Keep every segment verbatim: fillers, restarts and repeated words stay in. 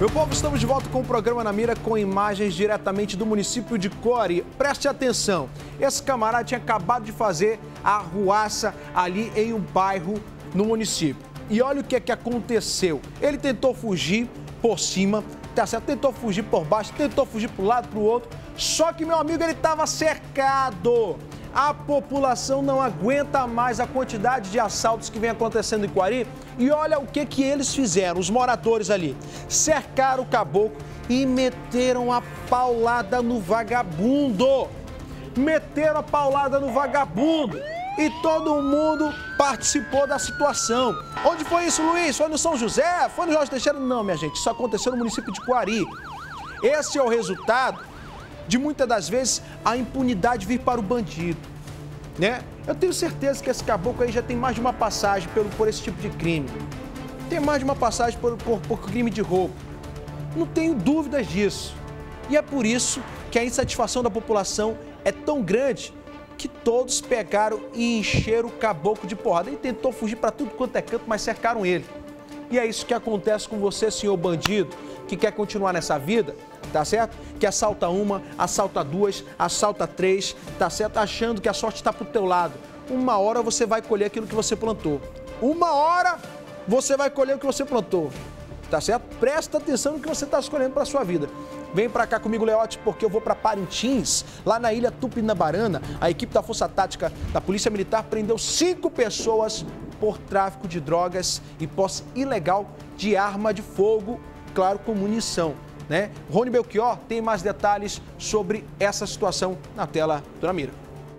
Meu povo, estamos de volta com o programa Na Mira com imagens diretamente do município de Coari. Preste atenção, esse camarada tinha acabado de fazer a arruaça ali em um bairro no município. E olha o que é que aconteceu. Ele tentou fugir por cima, tá certo? Tentou fugir por baixo, tentou fugir para um lado, para o outro. Só que, meu amigo, ele estava cercado. A população não aguenta mais a quantidade de assaltos que vem acontecendo em Coari. E olha o que, que eles fizeram, os moradores ali. Cercaram o caboclo e meteram a paulada no vagabundo. Meteram a paulada no vagabundo. E todo mundo participou da situação. Onde foi isso, Luiz? Foi no São José? Foi no Jorge Teixeira? Não, minha gente, isso aconteceu no município de Coari. Esse é o resultado de muitas das vezes a impunidade vir para o bandido, né? Eu tenho certeza que esse caboclo aí já tem mais de uma passagem por, por esse tipo de crime. Tem mais de uma passagem por, por, por crime de roubo. Não tenho dúvidas disso. E é por isso que a insatisfação da população é tão grande que todos pegaram e encheram o caboclo de porrada. Ele tentou fugir para tudo quanto é canto, mas cercaram ele. E é isso que acontece com você, senhor bandido, que quer continuar nessa vida, tá certo? Que assalta uma, assalta duas, assalta três, tá certo? Achando que a sorte está pro teu lado. Uma hora você vai colher aquilo que você plantou. Uma hora você vai colher o que você plantou, tá certo? Presta atenção no que você está escolhendo para sua vida. Vem para cá comigo, Leote, porque eu vou para Parintins, lá na ilha Tupinabarana. A equipe da Força Tática da Polícia Militar prendeu cinco pessoas por tráfico de drogas e posse ilegal de arma de fogo, claro, com munição, né? Rony Belchior tem mais detalhes sobre essa situação na tela do Na Mira.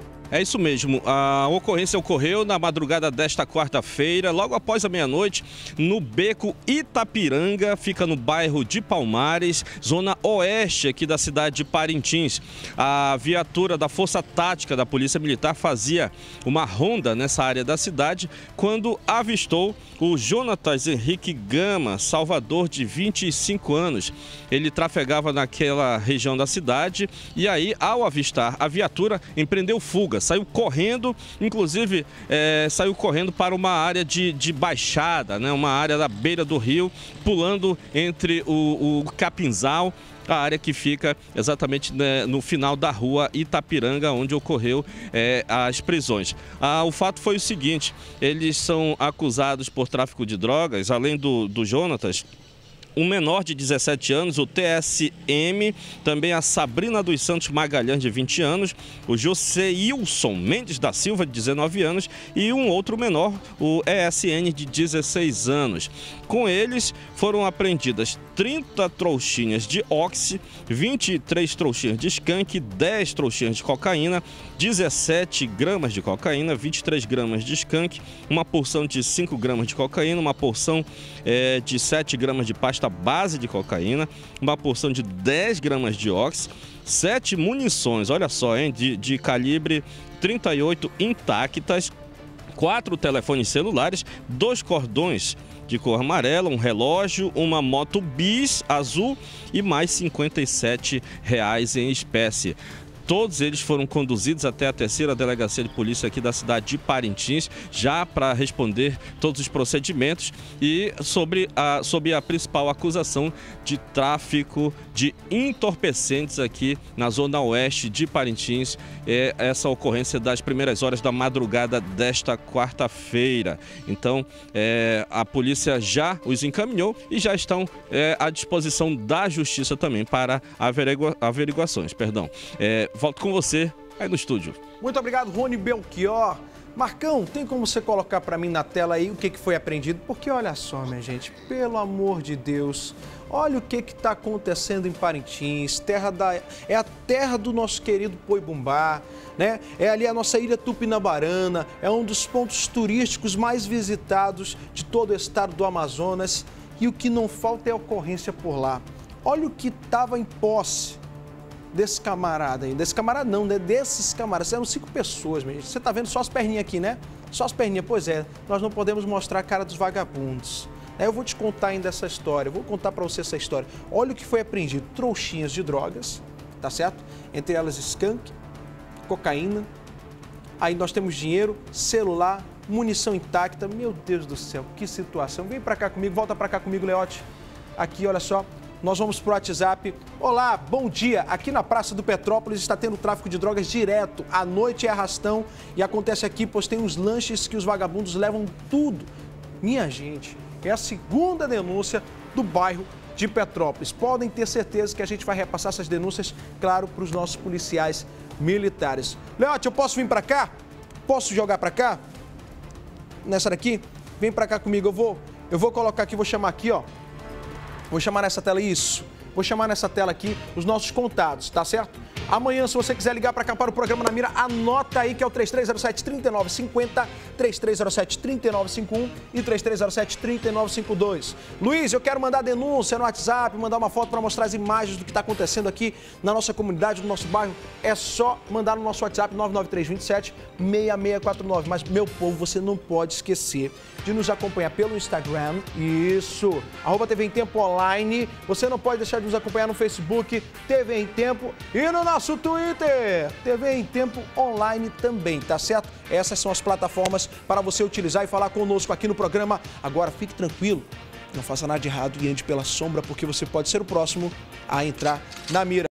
É isso mesmo, a ocorrência ocorreu na madrugada desta quarta-feira, logo após a meia-noite, no beco Itapiranga, fica no bairro de Palmares, zona oeste aqui da cidade de Parintins. A viatura da Força Tática da Polícia Militar fazia uma ronda nessa área da cidade quando avistou o Jonatas Henrique Gama, salvador de vinte e cinco anos. Ele trafegava naquela região da cidade e aí, ao avistar a viatura, empreendeu fuga. Saiu correndo, inclusive é, saiu correndo para uma área de, de baixada, né? Uma área da beira do rio, pulando entre o, o Capinzal, a área que fica exatamente, né, no final da rua Itapiranga, onde ocorreu é, as prisões. Ah, o fato foi o seguinte, eles são acusados por tráfico de drogas, além do, do Jonatas, um menor de dezessete anos, o T S M, também a Sabrina dos Santos Magalhães, de vinte anos, o Joseilson Mendes da Silva, de dezenove anos, e um outro menor, o E S N, de dezesseis anos. Com eles foram apreendidas trinta trouxinhas de oxi, vinte e três trouxinhas de skunk, dez trouxinhas de cocaína, dezessete gramas de cocaína, vinte e três gramas de skunk, uma porção de cinco gramas de cocaína, uma porção é, de sete gramas de pasta base de cocaína, uma porção de dez gramas de oxi, sete munições, olha só, hein, de, de calibre trinta e oito intactas, quatro telefones celulares, dois cordões de cor amarela, um relógio, uma moto bis azul e mais cinquenta e sete reais em espécie. Todos eles foram conduzidos até a terceira delegacia de polícia aqui da cidade de Parintins, já para responder todos os procedimentos e sobre a, sobre a principal acusação de tráfico de entorpecentes aqui na zona oeste de Parintins. É essa ocorrência das primeiras horas da madrugada desta quarta-feira. Então, é, a polícia já os encaminhou e já estão é, à disposição da justiça também para averigua, averiguações. Perdão. É, volto com você aí no estúdio. Muito obrigado, Rony Belchior. Marcão, tem como você colocar para mim na tela aí o que, que foi apreendido? Porque olha só, minha gente, pelo amor de Deus, olha o que está acontecendo em Parintins, terra da, é a terra do nosso querido Poibumbá, né? É ali a nossa ilha Tupinabarana, é um dos pontos turísticos mais visitados de todo o estado do Amazonas e o que não falta é ocorrência por lá. Olha o que estava em posse desse camarada aí, desse camarada não, né? Desses camaradas, eram cinco pessoas, mesmo. Você tá vendo só as perninhas aqui, né? Só as perninhas, pois é, nós não podemos mostrar a cara dos vagabundos. Eu vou te contar ainda essa história, eu vou contar para você essa história. Olha o que foi apreendido, trouxinhas de drogas, tá certo? Entre elas skunk, cocaína, aí nós temos dinheiro, celular, munição intacta. Meu Deus do céu, que situação. Vem para cá comigo, volta para cá comigo, Leote. Aqui, olha só, nós vamos pro WhatsApp. Olá, bom dia. Aqui na Praça do Petrópolis está tendo tráfico de drogas direto. À noite é arrastão e acontece aqui, pois tem uns lanches que os vagabundos levam tudo. Minha gente, é a segunda denúncia do bairro de Petrópolis. Podem ter certeza que a gente vai repassar essas denúncias, claro, para os nossos policiais militares. Leote, eu posso vir para cá? Posso jogar para cá? Nessa daqui? Vem para cá comigo, eu vou, eu vou colocar aqui, vou chamar aqui, ó. Vou chamar nessa tela, isso. Vou chamar nessa tela aqui os nossos contatos, tá certo? Amanhã, se você quiser ligar para cá para o programa Na Mira, anota aí que é o três três zero sete, três nove cinco zero, três três zero sete, três nove cinco um e três três zero sete, três nove cinco dois. Luiz, eu quero mandar denúncia no WhatsApp, mandar uma foto para mostrar as imagens do que está acontecendo aqui na nossa comunidade, no nosso bairro. É só mandar no nosso WhatsApp nove nove três, dois sete, seis seis quatro nove. Mas, meu povo, você não pode esquecer de nos acompanhar pelo Instagram, isso, arroba T V em Tempo Online. Você não pode deixar de nos acompanhar no Facebook, T V em Tempo, e no nosso Twitter, T V em Tempo Online também, tá certo? Essas são as plataformas para você utilizar e falar conosco aqui no programa. Agora, fique tranquilo, não faça nada de errado e ande pela sombra, porque você pode ser o próximo a entrar na mira.